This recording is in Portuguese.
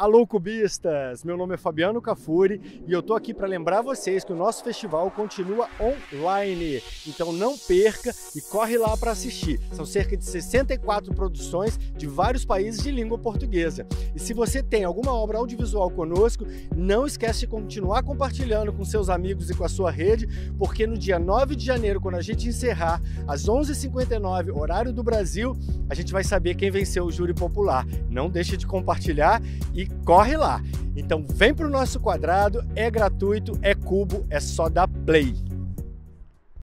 Alô, cubistas! Meu nome é Fabiano Cafuri e eu tô aqui para lembrar vocês que o nosso festival continua online. Então não perca e corre lá para assistir. São cerca de 64 produções de vários países de língua portuguesa. E se você tem alguma obra audiovisual conosco, não esquece de continuar compartilhando com seus amigos e com a sua rede, porque no dia 9 de janeiro, quando a gente encerrar, às 11h59, horário do Brasil, a gente vai saber quem venceu o júri popular. Não deixe de compartilhar e corre lá. Então vem para o nosso quadrado, é gratuito, é cubo, é só dar play.